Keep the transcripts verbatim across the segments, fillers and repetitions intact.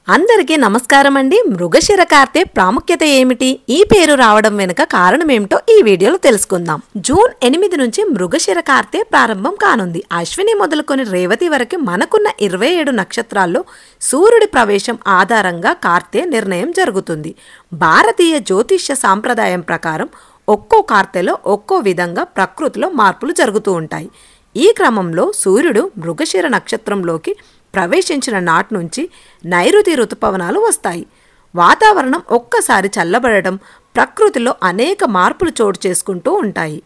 అందరికీ నమస్కారం అండి. మృగశిర కార్తె ప్రాముఖ్యత ఏమిటి, ఈ పేరు రావడం వెనుక కారణం ఏమిటో ఈ వీడియోలో తెలుసుకుందాం. జూన్ ఎనిమిది నుంచి మృగశిర కార్తె ప్రారంభం కానుంది. అశ్విని మొదలుకొని రేవతి వరకు మనకున్న ఇరవై ఏడు నక్షత్రాల్లో సూర్యుడి ప్రవేశం ఆధారంగా కార్తె నిర్ణయం జరుగుతుంది. భారతీయ జ్యోతిష్య సాంప్రదాయం ప్రకారం ఒక్కో కార్తెలో ఒక్కో విధంగా ప్రకృతిలో మార్పులు జరుగుతూ ఉంటాయి. ఈ క్రమంలో సూర్యుడు మృగశిర నక్షత్రంలోకి ప్రవేశించిన నాటి నుంచి నైరుతి ఋతుపవనాలు వస్తాయి. వాతావరణం ఒక్కసారి చల్లబడటం, ప్రకృతిలో అనేక మార్పులు చోటు చేసుకుంటూ ఉంటాయి.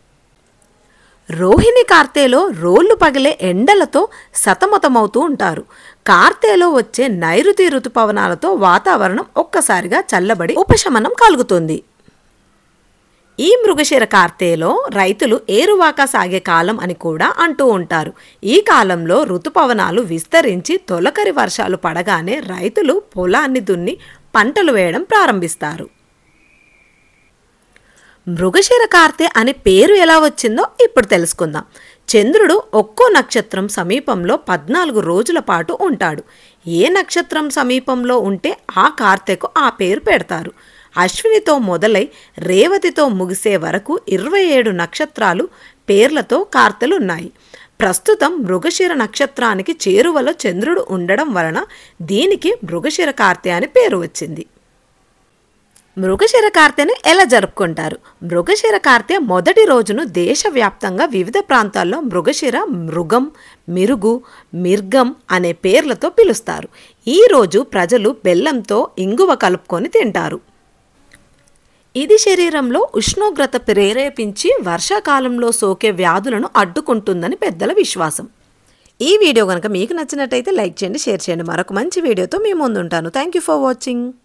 రోహిణి కార్తెలో రోళ్లు పగిలే ఎండలతో సతమతమవుతూ ఉంటారు. కార్తెలో వచ్చే నైరుతి ఋతుపవనాలతో వాతావరణం ఒక్కసారిగా చల్లబడి ఉపశమనం కలుగుతుంది. ఈ మృగశిర కార్తెలో రైతులు ఏరువాక సాగే కాలం అని కూడా అంటూ ఉంటారు. ఈ కాలంలో ఋతుపవనాలు విస్తరించి తొలకరి వర్షాలు పడగానే రైతులు పొలాన్ని దున్ని పంటలు వేయడం ప్రారంభిస్తారు. మృగశిర కార్తె అనే పేరు ఎలా వచ్చిందో ఇప్పుడు తెలుసుకుందాం. చంద్రుడు ఒక్కో నక్షత్రం సమీపంలో పద్నాలుగు రోజుల పాటు ఉంటాడు. ఏ నక్షత్రం సమీపంలో ఉంటే ఆ కార్తెకు ఆ పేరు పెడతారు. అశ్వినితో మొదలై రేవతితో ముగిసే వరకు ఇరవై ఏడు నక్షత్రాలు పేర్లతో కార్తెలున్నాయి. ప్రస్తుతం మృగశిర నక్షత్రానికి చేరువలో చంద్రుడు ఉండడం వలన దీనికి మృగశిర కార్తె అని పేరు వచ్చింది. మృగశిర కార్తెను ఎలా జరుపుకుంటారు? మృగశిర కార్తె మొదటి రోజును దేశవ్యాప్తంగా వివిధ ప్రాంతాల్లో మృగశిర, మృగం, మిరుగు, మిర్గం అనే పేర్లతో పిలుస్తారు. ఈరోజు ప్రజలు బెల్లంతో ఇంగువ కలుపుకొని తింటారు. ఇది శరీరంలో ఉష్ణోగ్రత ప్రేరేపించి వర్షాకాలంలో సోకే వ్యాధులను అడ్డుకుంటుందని పెద్దల విశ్వాసం. ఈ వీడియో కనుక మీకు నచ్చినట్టయితే లైక్ చేయండి, షేర్ చేయండి. మరొక మంచి వీడియోతో మీ ముందుంటాను. Thank you for watching.